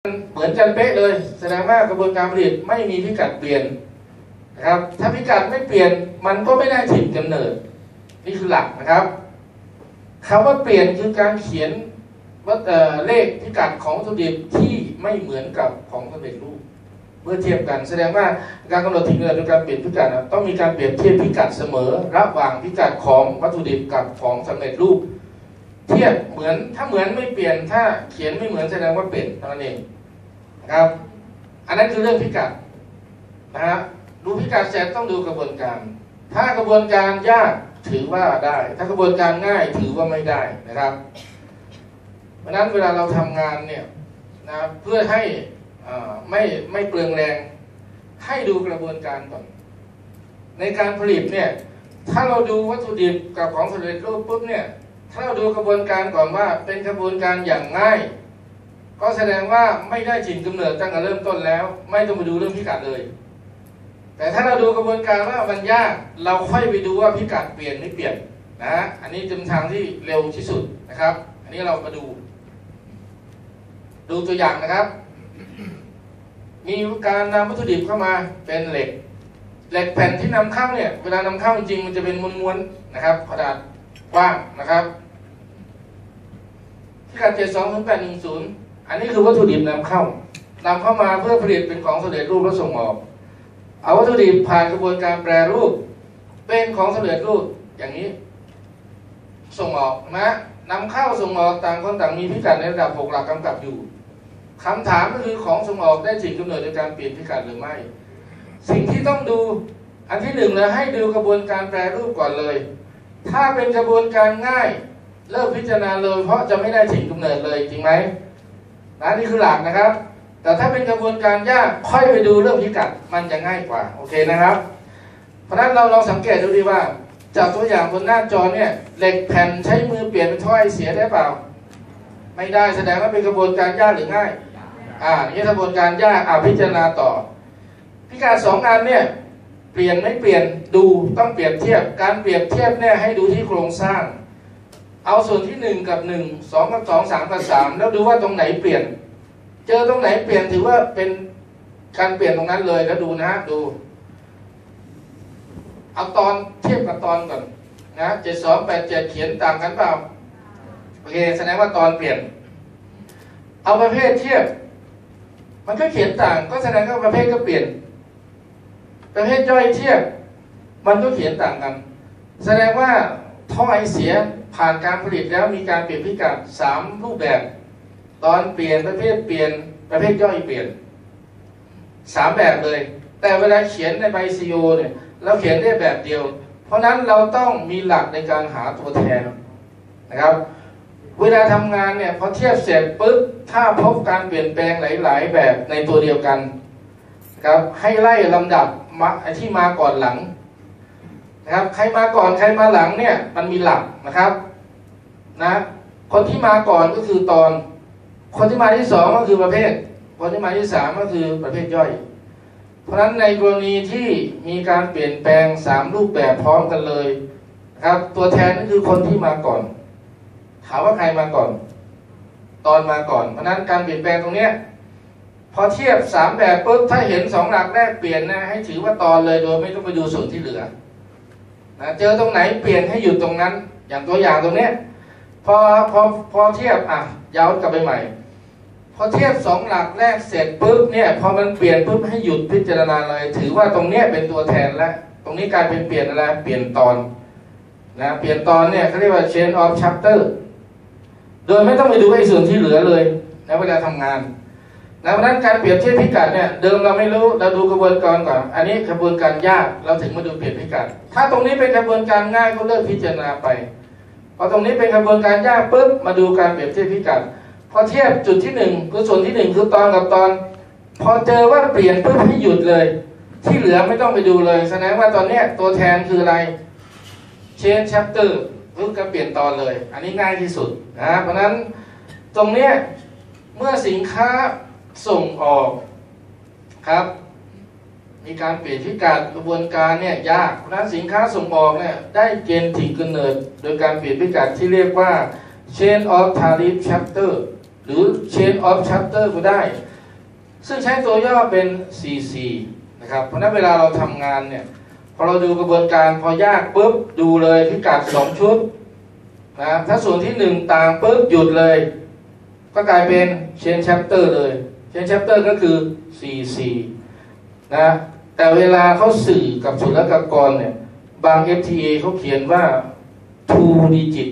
เหมือนกันเป๊ะเลยแสดงว่ากระบวนการผลิตไม่มีพิกัดเปลี่ยนนะครับถ้าพิกัดไม่เปลี่ยนมันก็ไม่ได้ถิ่นกำเนิดนี่คือหลักนะครับคำว่าเปลี่ยนคือการเขียนว่าเลขพิกัดของวัตถุดิบที่ไม่เหมือนกับของสำเร็จรูปเมื่อเทียบกันแสดงว่าการกำหนดถิ่นกำเนิดโดยการเปลี่ยนพิกัดต้องมีการเปรียบเทียบพิกัดเสมอระหว่างพิกัดของวัตถุดิบกับของสำเร็จรูปเทียบเหมือนถ้าเหมือนไม่เปลี่ยนถ้าเขียนไม่เหมือนแสดงว่าเปลี่ยนเท่านั้นเองนะครับอันนั้นคือเรื่องพิกัดนะฮะดูพิกัดเสร็จต้องดูกระบวนการถ้ากระบวนการยากถือว่าได้ถ้ากระบวนการง่ายถือว่าไม่ได้นะครับเพราะนั้นเวลาเราทำงานเนี่ยนะเพื่อให้ไม่เปลืองแรงให้ดูกระบวนการก่อนในการผลิตเนี่ยถ้าเราดูวัตถุดิบกับของสำเร็จรูปปุ๊บเนี่ยถ้าเราดูกระบวนการก่อนว่าเป็นกระบวนการอย่างง่ายก็แสดงว่าไม่ได้ถิ่นกำเนิดตั้งแต่เริ่มต้นแล้วไม่ต้องไปดูเรื่องพิกัดเลยแต่ถ้าเราดูกระบวนการว่ามันยากเราค่อยไปดูว่าพิกัดเปลี่ยนไม่เปลี่ยนนะอันนี้เป็นทางที่เร็วที่สุดนะครับอันนี้เรามาดูตัวอย่างนะครับมีการนำวัตถุดิบเข้ามาเป็นเหล็กแผ่นที่นำเข้าเนี่ยเวลานำเข้าจริงๆมันจะเป็นม้วนๆนะครับขนาดกว้างนะครับพิกัด720810อันนี้คือวัตถุดิบนำเข้ามาเพื่อผลิตเป็นของสำเร็จรูปแล้วส่งออกเอาวัตถุดิบผ่านกระบวนการแปรรูปเป็นของสำเร็จรูปอย่างนี้ส่งออกนะนำเข้าส่งออกต่างคนต่างมีพิกัดในระดับ6หลักกำกับอยู่คำถามก็คือของส่งออกได้ถิ่นกำเนิดโดยการเปลี่ยนพิกัดหรือไม่สิ่งที่ต้องดูอันที่1เลยให้ดูกระบวนการแปรรูปก่อนเลยถ้าเป็นกระบวนการง่ายเริ่มพิจารณาเลยเพราะจะไม่ได้ถิ่นกำเนิดเลยจริงไหมนี่คือหลักนะครับแต่ถ้าเป็นกระบวนการยากค่อยไปดูเรื่องพิกัดมันจะง่ายกว่าโอเคนะครับเพราะฉะนั้นเราลองสังเกตดูดีว่าจากตัวอย่างบนหน้าจอเนี่ยเหล็กแผ่นใช้มือเปลี่ยนเป็นท่อไอเสียได้เปล่าไม่ได้แสดงว่าเป็นกระบวนการยากหรือง่ายนี่กระบวนการยากพิจารณาต่อพิกัด2อันเนี่ยเปลี่ยนไม่เปลี่ยนดูต้องเปรียบเทียบการเปรียบเทียบเนี่ยให้ดูที่โครงสร้างเอาส่วนที่1กับ1 2กับ2 3กับ3แล้วดูว่าตรงไหนเปลี่ยนเจอตรงไหนเปลี่ยนถือว่าเป็นการเปลี่ยนตรงนั้นเลยแล้วดูนะดูเอาตอนเทียบกับตอนก่อนนะ7287เขียนต่างกันเปล่าโอเคแสดงว่าตอนเปลี่ยนเอาประเภทเทียบมันก็เขียนต่างก็แสดงว่าประเภทก็เปลี่ยนประเภทย่อยเทียบมันก็เขียนต่างกันแสดงว่าท่อไอเสียผ่านการผลิตแล้วมีการเปลี่ยนพิกัด3รูปแบบตอนเปลี่ยนประเภทเปลี่ยนประเภทย่อยเปลี่ยน3แบบเลยแต่เวลาเขียนในใบ CO เนี่ยเราเขียนได้แบบเดียวเพราะนั้นเราต้องมีหลักในการหาตัวแทนนะครับเวลาทำงานเนี่ยพอเทียบเสร็จปุ๊บถ้าพบการเปลี่ยนแปลงหลายๆแบบในตัวเดียวกันครับให้ไล่ลำดับที่มาก่อนหลังนะครับใครมาก่อนใครมาหลังเนี่ยมันมีหลักนะครับนะคนที่มาก่อนก็คือตอนคนที่มาที่2ก็คือประเภทคนที่มาที่3ก็คือประเภทย่อยเพราะฉะนั้นในกรณีที่มีการเปลี่ยนแปลง3รูปแบบพร้อมกันเลยครับตัวแทนก็คือคนที่มาก่อนถามว่าใครมาก่อนตอนมาก่อนเพราะนั้นการเปลี่ยนแปลงตรงนี้พอเทียบ3แบบปุ๊บถ้าเห็น2หลักแรกเปลี่ยนนะให้ถือว่าตอนเลยโดยไม่ต้องไปดูส่วนที่เหลือนะเจอตรงไหนเปลี่ยนให้หยุดตรงนั้นอย่างตัวอย่างตรงนี้พอเทียบย้อนกลับไปใหม่พอเทียบ2หลักแรกเสร็จปุ๊บเนี่ยพอมันเปลี่ยนปุ๊บให้หยุดพิจารณาเลยถือว่าตรงนี้เป็นตัวแทนแล้วตรงนี้กลายเป็นเปลี่ยนอะไรเปลี่ยนตอนนะเปลี่ยนตอนเนี่ยเขาเรียกว่า change of chapter โดยไม่ต้องไปดูไอ้ส่วนที่เหลือเลยในเวลาทำงานนะเพราะนั้นการเปรียบเทียบพิกัดเนี่ยเดิมเราไม่รู้เราดูกระบวนการก่อนอันนี้กระบวนการยากเราถึงมาดูเปลี่ยนพิกัดถ้าตรงนี้เป็นกระบวนการง่ายก็เลิกพิจารณาไปพอตรงนี้เป็นกระบวนการยากปุ๊บมาดูการเปรียบเทียบพิกัดพอเทียบจุดที่1คือส่วนที่1คือตอนกับตอนพอเจอว่าเปลี่ยนปุ๊บให้หยุดเลยที่เหลือไม่ต้องไปดูเลยแสดงว่าตอนนี้ตัวแทนคืออะไร change chapter คือการเปลี่ยนตอนเลยอันนี้ง่ายที่สุดนะเพราะนั้นตรงนี้เมื่อสินค้าส่งออกครับมีการเปลี่ยนพิกัดกระบวนการเนี่ยยากเพราะนั้นสินค้าส่งออกเนี่ยได้เกณฑ์ถิ่นกำเนิดโดยการเปลี่ยนพิกัดที่เรียกว่า chain of tariff chapter หรือ chain of chapter ก็ได้ซึ่งใช้ตัวย่อเป็น CC นะครับเพราะนั้นเวลาเราทำงานเนี่ยพอเราดูกระบวนการพอยากปุ๊บดูเลยพิกัด2ชุดนะถ้าส่วนที่1ต่างปุ๊บหยุดเลยก็กลายเป็น Chain Chapter เลย Chain Chapter ก็คือ CC นะแต่เวลาเขาสื่อกับศุลกากรเนี่ยบาง FTA เขาเขียนว่า 2 digit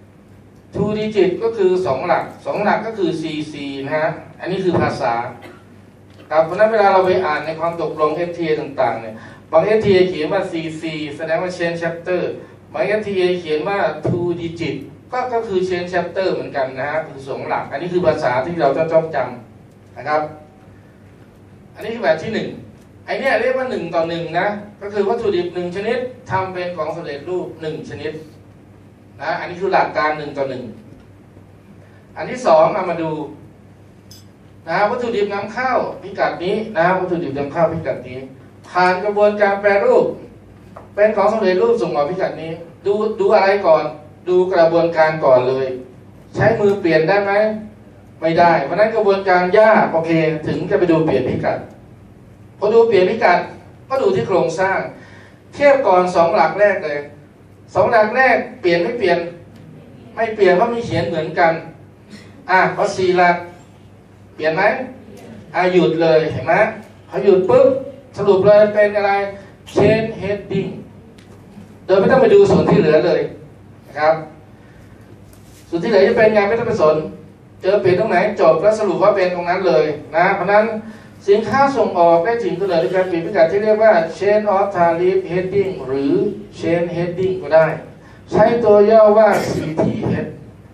2 digit ก็คือ2หลัก2หลักก็คือ CC นะฮะอันนี้คือภาษาครับเพราะนั้นเวลาเราไปอ่านในความตกลง FTA ต่างๆเนี่ยบาง FTA เขียนว่า CC แสดงว่า Chain Chapter บาง FTA เขียนว่า 2 digit ก็คือ Chain Chapter เหมือนกันนะฮะคือ2หลักอันนี้คือภาษาที่เราต้องจำนะครับอันนี้คือแบบที่1ไอเนี้ยเรียกว่า1 ต่อ 1นะก็คือวัตถุดิบ1ชนิดทำเป็นของสำเร็จรูป1ชนิดนะอันนี้คือหลักการ1 ต่อ 1อันที่2เอามาดูนะวัตถุดิบนำเข้าพิกัดนี้นะวัตถุดิบนำเข้าพิกัดนี้ผ่านกระบวนการแปรรูปเป็นของสำเร็จรูปส่งออกพิกัดนี้ดูอะไรก่อนดูกระบวนการก่อนเลยใช้มือเปลี่ยนได้ไหมไม่ได้เพราะนั้นกระบวนการยากโอเคถึงจะไปดูเปลี่ยนพิกัดพอดูเปลี่ยนพิกัดก็ดูที่โครงสร้างเทียบก่อน2หลักแรกเลย2หลักแรกเปลี่ยนไม่เปลี่ยนไม่เปลี่ยนเพราะมีเขียนเหมือนกันพอ4หลักเปลี่ยนไหมหยุดเลยเห็นไหมพอหยุดปุ๊บสรุปเลยเป็นอะไร Chain Heading โดยไม่ต้องไปดูส่วนที่เหลือเลยนะครับส่วนที่เหลือจะเป็นไงไม่ต้องไปสนเจอเปลี่ยนตรงไหนจบแล้วสรุปว่าเป็นตรงนั้นเลยนะเพราะนั้นสินค้าส่งออกได้ถึงกำเนิดด้วยการเปลี่ยนพิกัดที่เรียกว่า Chain of Tariff Heading หรือ Chain Heading ก็ได้ใช้ตัวย่อว่า CTH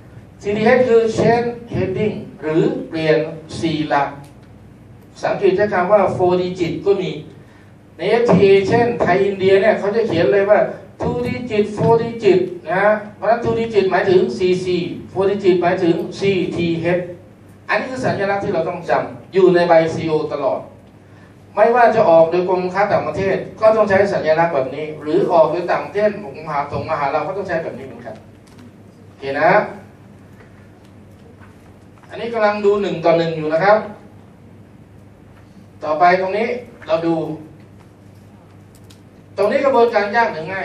CTH คือ Chain Heading หรือเปลี่ยน4หลักสังเกตใช้คำว่า4 digit ก็มีใน FTA เช่นไทยอินเดียเนี่ยเขาจะเขียนเลยว่า2 digit 4 digit นะเพราะฉะนั้น2 digit หมายถึง CC 4 digit หมายถึง CTH อันนี้คือสัญลักษณ์ที่เราต้องจำอยู่ในใบ CO ตลอดไม่ว่าจะออกโดยกรมค้าต่างประเทศก็ต้องใช้สัญลักษณ์แบบนี้หรือออกโดยต่างประเทศส่งมาหาเราก็ต้องใช้แบบนี้เหมือนกันโอเคนะอันนี้กำลังดู1 ต่อ 1อยู่นะครับต่อไปตรงนี้เราดูตรงนี้กระบวนการยากหรือง่าย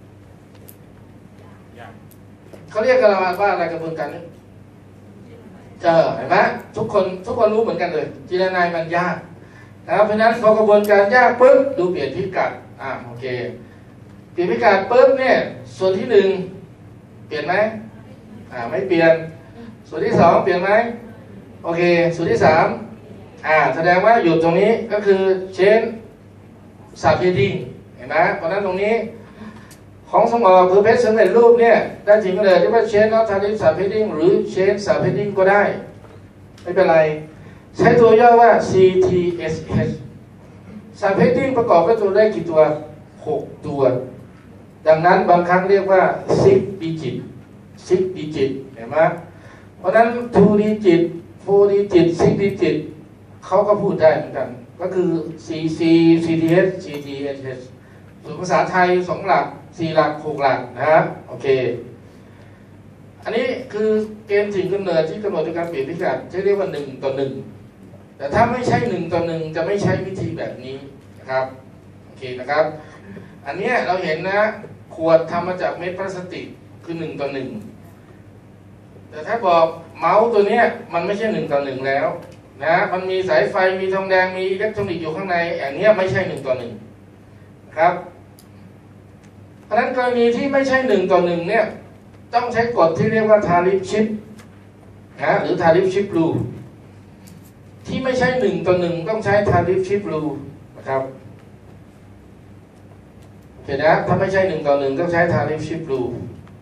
เขาเรียกกันว่าอะไรกระบวนการนี้เห็นไหมทุกคนรู้เหมือนกันเลยจินตนาการมันยากนะครับเพราะฉะนั้นพอกระบวนการยากปุ๊บดูเปลี่ยนพิกัดโอเคเปลี่ยนพิกัดปุ๊บเนี่ยส่วนที่1เปลี่ยนไหมไม่เปลี่ยนส่วนที่2เปลี่ยนไหมโอเคส่วนที่3แสดงว่าหยุดตรงนี้ก็คือเชนซับเฮดดิ้งเห็นไหมเพราะนั้นตรงนี้ของส่งออกคือเพชรสำเร็จรูปเนี่ยได้ถึงเลยที่ว่าเชนนอตทาริฟซับเฮดดิ้งหรือเชนซับเฮดดิ้งก็ได้ไม่เป็นไรใช้ตัวย่อว่า CTSH ซับเฮดดิ้งประกอบด้วยตัวเลขกี่ตัว6 ตัวดังนั้นบางครั้งเรียกว่า6 digit เห็นไหมเพราะนั้น2 digit 4 digit 6 digit เขาก็พูดได้เหมือนกันก็คือ CC CTH CTHH ส่วนภาษาไทย2 หลัก4 หลัก6 หลักนะครับโอเคอันนี้คือเกณฑ์ถึงกำเนิดที่กำหนดด้วยการเปลี่ยนพิกัดจะเรียกว่า1 ต่อ 1แต่ถ้าไม่ใช่1 ต่อ 1จะไม่ใช้วิธีแบบนี้นะครับโอเคนะครับอันนี้เราเห็นนะขวดทำมาจากเม็ดพลาสติกคือ1 ต่อ 1แต่ถ้าบอกเมาส์ตัวนี้มันไม่ใช่1 ต่อ 1แล้วนะมันมีสายไฟมีทองแดงมีอิเล็กทรอนิกส์อยู่ข้างในอย่างนี้ไม่ใช่1 ต่อ 1ครับเพราะฉะนั้นกรณีที่ไม่ใช่1 ต่อ 1เนี่ยต้องใช้กฎที่เรียกว่า Tariff Shift หรือ Tariff Shift Rule ที่ไม่ใช่1 ต่อ 1ต้องใช้ Tariff Shift Rule นะครับโอเคนะถ้าไม่ใช่1 ต่อ 1ต้องใช้ Tariff Shift Rule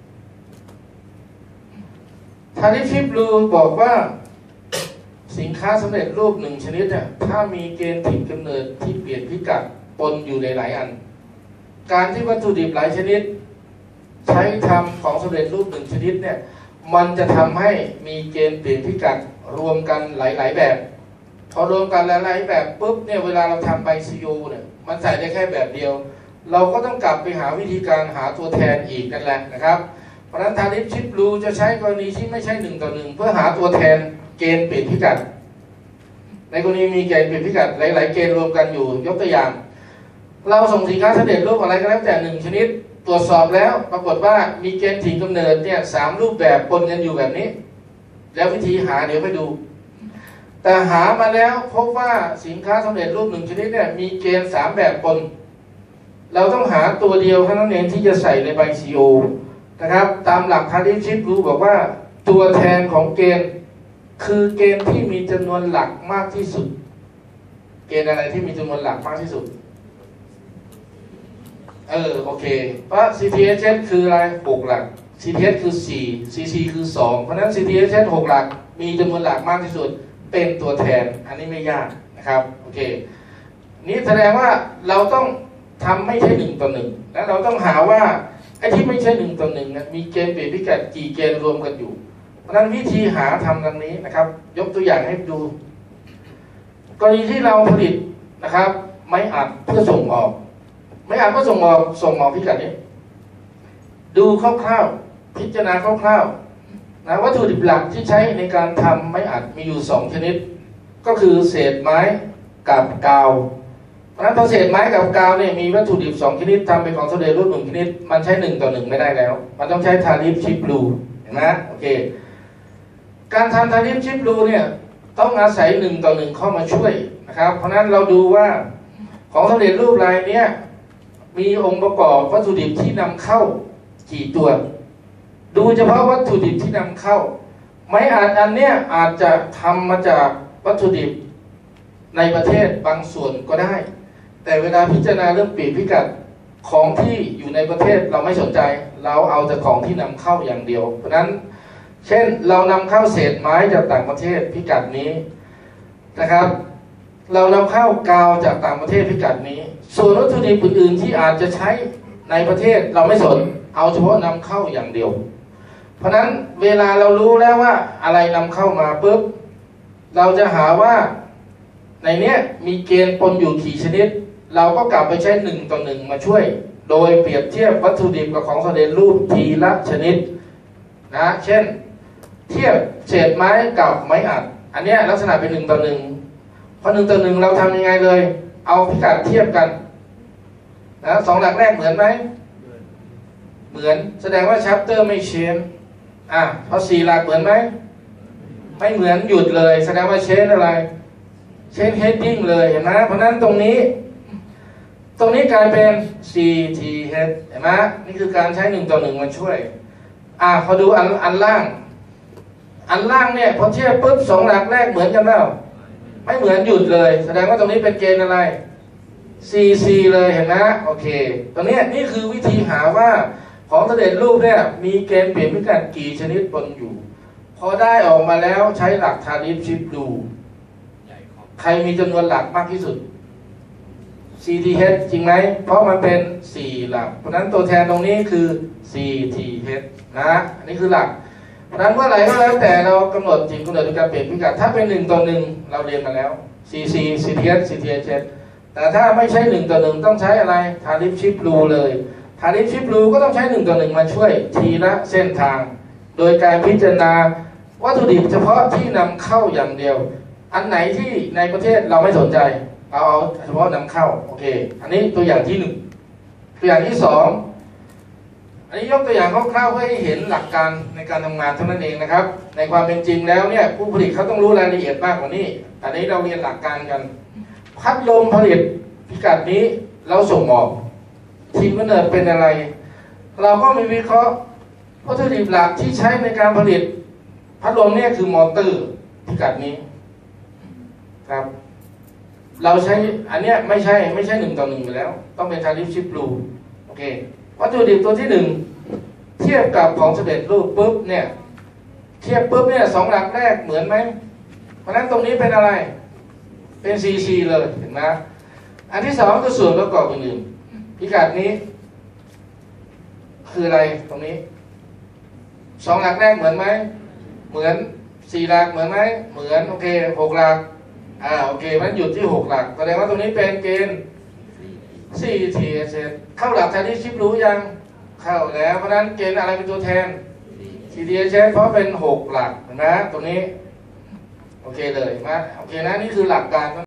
Tariff Shift Rule บอกว่าสินค้าสำเร็จรูป1 ชนิดเนี่ยถ้ามีเกณฑ์ถิ่นกำเนิดที่เปลี่ยนพิกัดปนอยู่ในหลายอันการที่วัตถุดิบหลายชนิดใช้ทำของสำเร็จรูป1 ชนิดเนี่ยมันจะทำให้มีเกณฑ์เปลี่ยนพิกัดรวมกันหลายๆแบบพอรวมกันหลายๆแบบปุ๊บเนี่ยเวลาเราทำใบ CO เนี่ยมันใส่ได้แค่แบบเดียวเราก็ต้องกลับไปหาวิธีการหาตัวแทนอีกนั่นแหละนะครับเพราะฉะนั้น Tariff Shift Rule จะใช้กรณีที่ไม่ใช่1 ต่อ 1เพื่อหาตัวแทนเกณฑ์เปลี่ยนพิกัดในกรณีมีเกณฑ์เปลี่ยนพิกัดหลายๆเกณฑ์รวมกันอยู่ยกตัวอย่างเราส่งสินค้าสำเร็จรูปอะไรก็แล้วแต่1ชนิดตรวจสอบแล้วปรากฏว่ามีเกณฑ์ถิ่นกำเนิดเนี่ย3รูปแบบปนกันอยู่แบบนี้แล้ววิธีหาเดี๋ยวไปดูแต่หามาแล้วพบว่าสินค้าสำเร็จรูป1ชนิดเนี่ยมีเกณฑ์3แบบปนเราต้องหาตัวเดียวเท่านั้นเองที่จะใส่ในใบ CO นะครับตามหลัก Partnership Rule บอกว่าตัวแทนของเกณฑ์คือเกณฑ์ที่มีจำนวนหลักมากที่สุดเกณฑ์อะไรที่มีจำนวนหลักมากที่สุดโอเคเพราะ CTHS คืออะไร6หลัก CTS คือ4 CC คือ2เพราะนั้น CTHS 6หลักมีจำนวนหลักมากที่สุดเป็นตัวแทนอันนี้ไม่ยากนะครับโอเคนี้แสดงว่าเราต้องทำไม่ใช่1 ต่อ 1แล้วเราต้องหาว่าไอ้ที่ไม่ใช่1 ต่อ 1นะมีเกณฑ์เปลี่ยนพิกัดกี่เกณฑ์รวมกันอยู่เพราะนั้นวิธีหาทำดังนี้นะครับยกตัวอย่างให้ดูกรณีที่เราผลิตนะครับไม้อัดเพื่อส่งออกไม้อัดเพื่อส่งออกพิกัดนี้ดูคร่าวๆพิจารณาคร่าวๆนะวัตถุดิบหลักที่ใช้ในการทำไม้อัดมีอยู่2ชนิดก็คือเศษไม้กับกาวเพราะฉะนั้นพอเศษไม้กับกาวเนี่ยมีวัตถุดิบ2ชนิดทำเป็นของสำเร็จรูป1ชนิดมันใช้1 ต่อ 1ไม่ได้แล้วมันต้องใช้ทาริฟชิปรูเห็นไหมโอเคการทำทาริฟชิปรูเนี่ยต้องอาศัย1 ต่อ 1เข้ามาช่วยนะครับเพราะนั้นเราดูว่าของสำเร็จรูปรายนี้มีองค์ประกอบวัตถุดิบที่นำเข้ากี่ตัวดูเฉพาะวัตถุดิบที่นำเข้าไม้อัดอันเนี้ยอาจจะทำมาจากวัตถุดิบในประเทศบางส่วนก็ได้แต่เวลาพิจารณาเรื่องเปลี่ยนพิกัดของที่อยู่ในประเทศเราไม่สนใจเราเอาแต่ของที่นำเข้าอย่างเดียวเพราะนั้นเช่นเรานำเข้าเศษไม้จากต่างประเทศพิกัดนี้นะครับเรานำเข้ากาวจากต่างประเทศพิกัดนี้ส่วนวัตถุดิบอื่นๆที่อาจจะใช้ในประเทศเราไม่สนเอาเฉพาะนำเข้าอย่างเดียวเพราะนั้นเวลาเรารู้แล้วว่าอะไรนำเข้ามาปุ๊บเราจะหาว่าในเนี้ยมีเกณฑ์ปนอยู่กี่ชนิดเราก็กลับไปใช้1 ต่อ 1มาช่วยโดยเปรียบเทียบวัตถุดิบกับของสำเร็จรูปทีละชนิดนะเช่นเทียบเศษไม้กับไม้อัดอันเนี้ยลักษณะเป็น1 ต่อ 1พอ1 ต่อ 1เราทำยังไงเลยเอาพิกัดเทียบกันนะ2 หลักแรกเหมือนไหมเหมือนแสดงว่าชัปเตอร์ไม่เชนพอ4 หลักเหมือนไหมไม่เหมือนหยุดเลยแสดงว่าเชนอะไรเชนเฮดดิ้งเลยเห็นไหมเพราะนั้นตรงนี้กลายเป็น CTH เห็นไหมนี่คือการใช้1 ต่อ 1มาช่วยพอดูอันล่างเนี่ยพอเทียบปุ๊บ2 หลักแรกเหมือนกันแล้วไม่เหมือนหยุดเลยแสดงว่าตรงนี้เป็นเกณฑ์อะไร CC เลยเห็นไหมโอเคตรงนี้นี่คือวิธีหาว่าของสำเร็จรูปเนี่ยมีเกณฑ์เปลี่ยนพิกัดกี่ชนิดปนอยู่พอได้ออกมาแล้วใช้หลักทาริฟชิปดูใครมีจำนวนหลักมากที่สุด CTH จริงไหมเพราะมันเป็น4 หลักเพราะนั้นตัวแทนตรงนี้คือ CTH นะอันนี้คือหลักเพราะนั้นเมื่อไหร่ก็แล้วแต่เรากำหนดถิ่นกำเนิดโดยการเปลี่ยนพิกัดถ้าเป็น1 ต่อ 1เราเรียนมาแล้ว CC CTH CTHS แต่ถ้าไม่ใช่1 ต่อ 1ต้องใช้อะไรทาริฟชิปรูเลยทาริฟชิปรูก็ต้องใช้1 ต่อ 1มาช่วยทีละเส้นทางโดยการพิจารณาวัตถุดิบเฉพาะที่นำเข้าอย่างเดียวอันไหนที่ในประเทศเราไม่สนใจเอาเฉพาะนำเข้าโอเคอันนี้ตัวอย่างที่1ตัวอย่างที่2อันนี้ยกตัวอย่างคร่าวๆเพื่อให้เห็นหลักการในการทำงานเท่านั้นเองนะครับในความเป็นจริงแล้วเนี่ยผู้ผลิตเขาต้องรู้รายละเอียดมากกว่านี้อันนี้เราเรียนหลักการกันพัดลมผลิตพิกัดนี้เราส่งออกถิ่นกำเนิดเป็นอะไรเราก็มีวิเคราะห์วัตถุดิบหลักที่ใช้ในการผลิตพัดลมเนี่ยคือมอเตอร์พิกัดนี้ครับเราใช้อันเนี้ยไม่ใช่1 ต่อ 1ไปแล้วต้องเป็นทาริฟชิปรูโอเควัตถุดิบตัวที่1เทียบกับของสำเร็จรูปปุ๊บเนี่ยเทียบปุ๊บเนี่ย2 หลักแรกเหมือนไหมเพราะฉะนั้นตรงนี้เป็นอะไรเป็น CC เลยเห็นไหมอันที่2คือส่วนประกอบอื่นๆพิกัดนี้คืออะไรตรงนี้2 หลักแรกเหมือนไหมเหมือน4 หลักเหมือนไหมเหมือนโอเค6 หลักโอเคมันหยุดที่6 หลักแสดงว่าตรงนี้เป็นเกณฑ์ CTS เข้าหลักทาริฟชิปรู้ยังเข้าแล้วเพราะนั้นเกณฑ์อะไรเป็นตัวแทน CTS เพราะเป็น6 หลักเห็นไหมตรงนี้โอเคเลยมาโอเคนะนี่คือหลักการ